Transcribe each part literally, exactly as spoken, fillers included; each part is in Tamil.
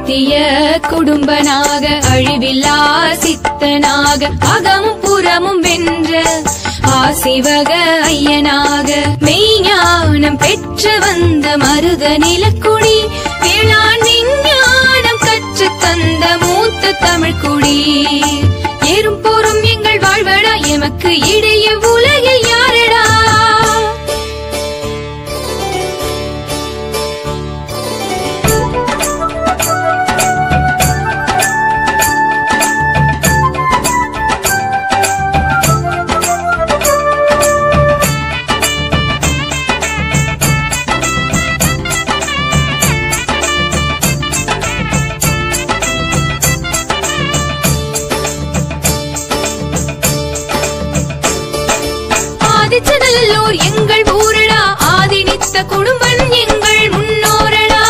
நித்திய குடும்பனாக அழிவில்லா சித்தனாக அகமும் புறமும் வென்ற ஆசிவக ஐயனாக மெய்ஞானம் பெற்று வந்த மருத நிலக்குடி வேளாண் விஞ்ஞானம் கற்று தந்த மூத்த தமிழ்குடி ஏறும் போரும் எங்கள் வாழ்வடா எமக்கு இடையே உலகில் யாரடா ஆதிச்சநல்லூர் எங்கள் ஊரடா ஆதினித்த குடும்பன் எங்கள் முன்னோரடா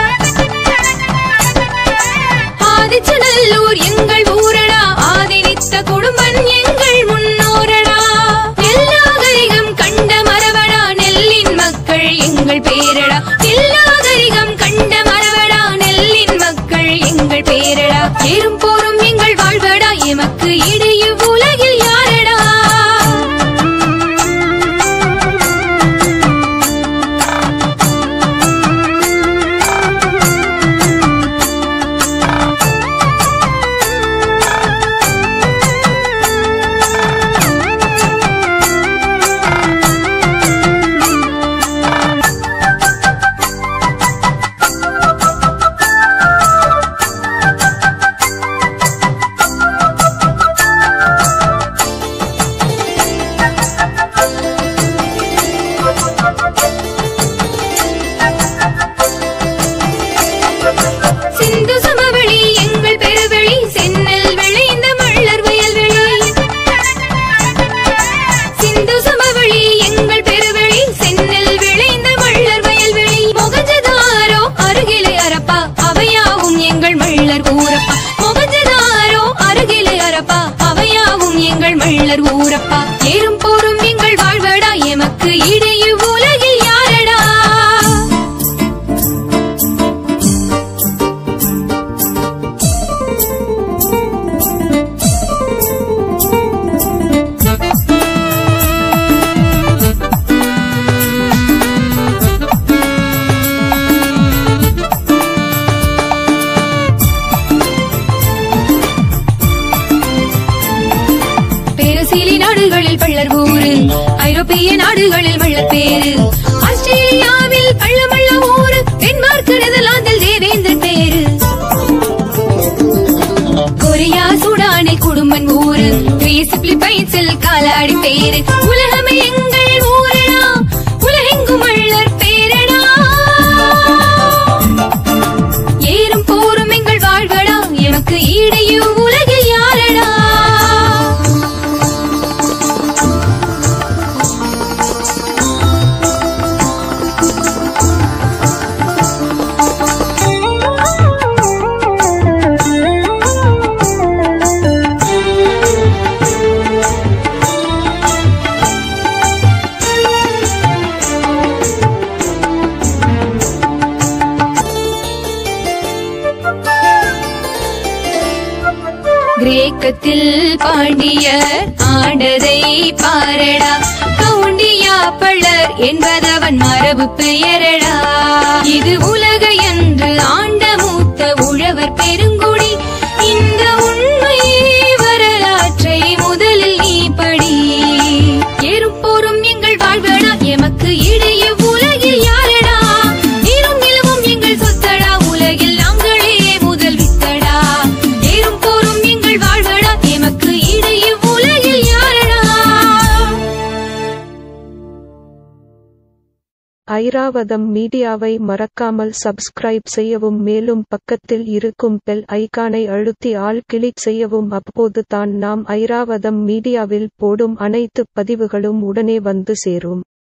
ஆதிச்சநல்லூர் எங்கள் ஊரடா ஆதினித்த குடும்பன் எங்கள் முன்னோரடா நெல்லாகரிகம் கண்ட மரவடா நெல்லின் மக்கள் எங்கள் பேரடா நெல்லாகரிகம் கண்ட மரவடா நெல்லின் மக்கள் எங்கள் பேரடா ஏறும் போரும் எங்கள் வாழ்வடா எமக்கு இடையே உலகில் யாரடா ஊரப்பா ஏறும் போரும் எங்கள் வாழ்வடா எமக்கு இடையே உலகில் யாரடா நாடுகளில் பள்ளர் ஊரு ஐரோப்பிய நாடுகளில் மள்ளர் பேரு ஆஸ்திரேலியாவில் பள்ளமள்ள ஊரு டென்மார்க் நெதர்லாந்தில் தேவேந்திர பேரு கொரியா சூடானில் குடும்பன் ஊரு கிரீஸ் பிலிப்பைன்ஸில் காலாடி பேரு உலகமே எங்கள் ஊரடா உலகெங்கும் மள்ளர் பேரடா ஏறும் போரும் எங்கள் வாழ்வடா எமக்கு இடையே உலகில் யாரடா கிரேக்கத்தில் பாண்டியர் ஆண்டதை பாரடா கவுண்டியா பள்ளர் என்பதவன் மரபு பெயரடா இது உலக என்று ஆண்ட மூத்த உழவர் பெருங்குடி இந்த உண்மை வரலாற்றை முதலில் நீ படி ஏறும் போரும் எங்கள் வாழ்வடா எமக்கு இடையே உலகில் யாரடா நீரும் நிலவும் எங்கள் சொத்தடா உலகில் நாங்களே முதல் வித்தடா ஏறும் போரும் எங்கள் வாழ்வடா எமக்கு இடையே உலகில் யாரடா ஐராவதம் மீடியாவை மறக்காமல் சப்ஸ்கிரைப் செய்யவும் மேலும் பக்கத்தில் இருக்கும் பெல் ஐகானை அழுத்தி ஆல் கிளிக் செய்யவும் அப்போது தான் நாம் ஐராவதம் மீடியாவில் போடும் அனைத்து பதிவுகளும் உடனே வந்து சேரும்.